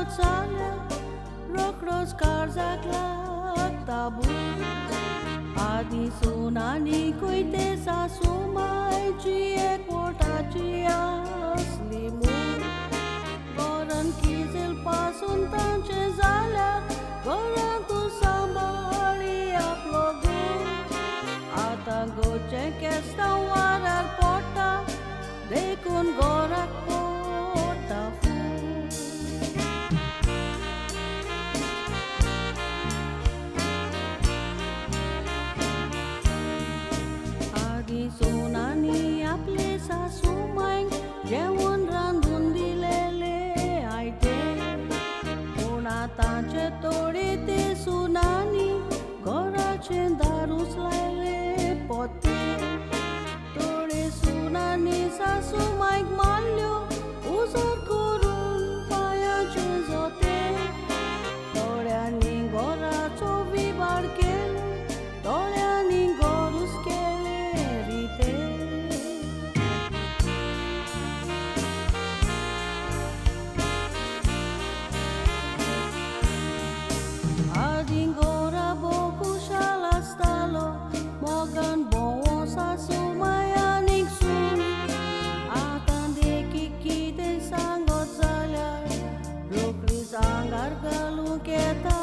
sale, rokros karzakla tabu. Adi sunani kuite sa sumai cie kota cia slimu. Goran kizil pasun tanche zala, goran tu sambali aplogu. Ata goche kesta warar pota, dekun gorak pota fu. Sunani आपले सासूमाईक जेवण रांधून दिलेले आयते पूण आतांचे तोडे ते सुनानी घराचे दारूच लायले पोते तोडे सुनानी सासूमाईक मारल्यो उजर करून पांयाचे जोते तोड्यांनी घराचो विबाड केलो तोड्यांनी घरूच केले Adingora boku shalastalo mogan bowo sasumayanik sun atan dekiki de sangot zalyar rokri sangar galu keta